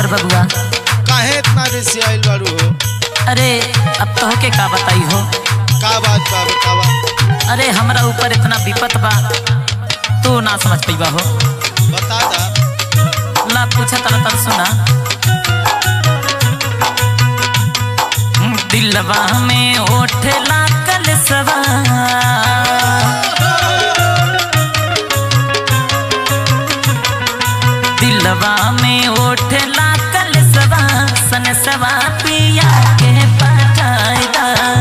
देवर बबुआ। काहे इतना रिसी आइल बारू हो? अरे अब तो के का बताई हो। का बात बा बतावा। अरे हमरा ऊपर इतना विपत बा तू ना समझ पाइबा हो। बता दा। ला पूछा तला तर सुना। दिलवा में ओठला कलसवा दिलवा में ओठला कलसवा सनसवा पिया के पठाइदा।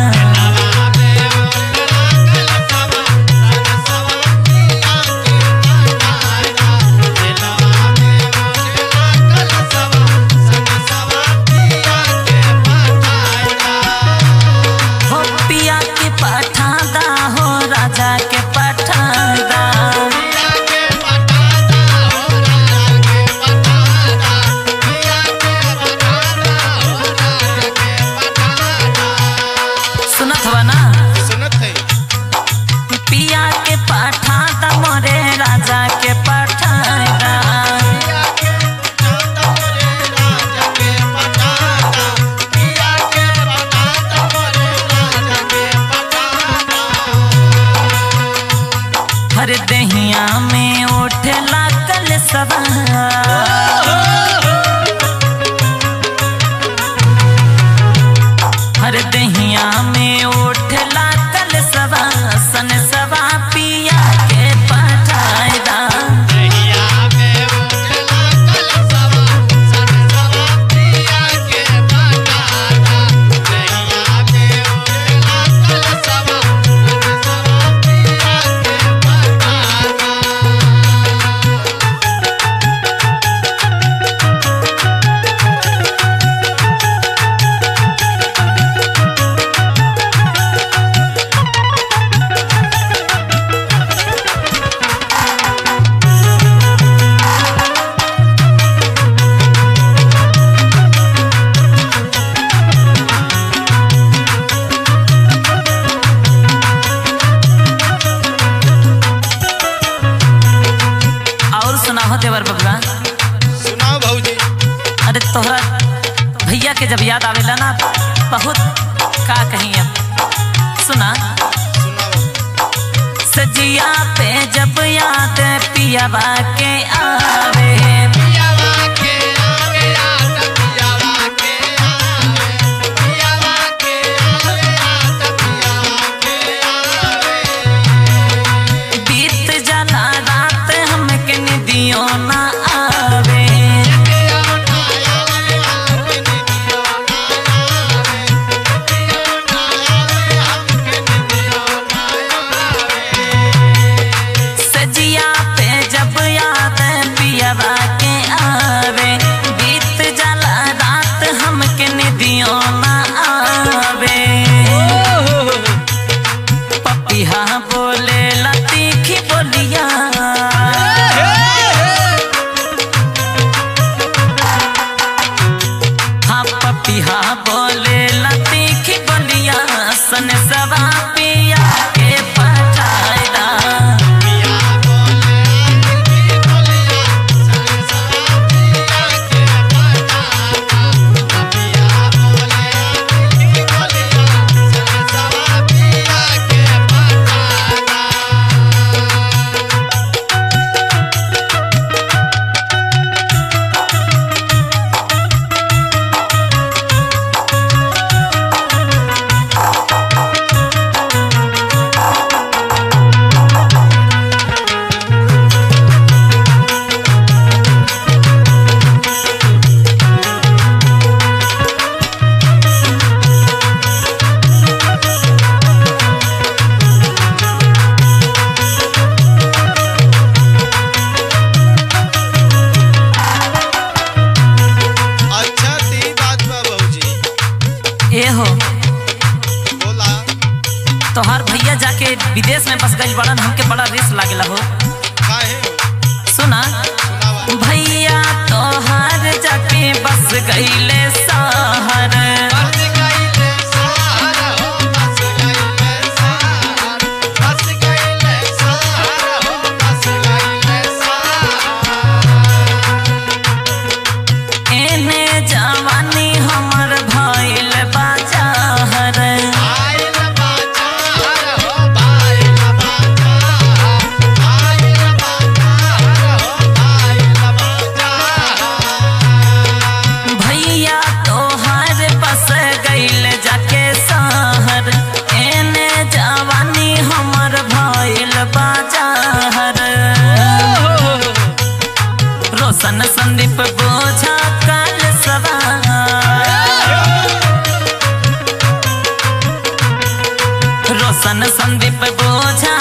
हर दहिया में ओठला कलसवा हर दहिया में ओठला कलसवा सनसवा पिया के पठाइदा। देवर बबुआ सुनाओ भौजी। अरे तोहरा भैया के जब याद आवेला ना बहुत का कहीं। अब सुना। सजिया पे जब याद पियावा के आवे ना आवे सजिया पे जब याद पियावा के आवे बीत जाला रात हमके निदियों ना आवे। पपिहा बोले लतीखी बोलिया पिहा बोले लतीखी बोलिया सनसवा पिया के पठाइदा। तोहार भैया जाके विदेश में बस गई बड़न हमके बड़ा रिस्क लागेला हो। सुना भैया तोहार जाके बस गईले शहर एने बाजार। रोशन संदीप बोझा काल सवार। रोशन संदीप बोझा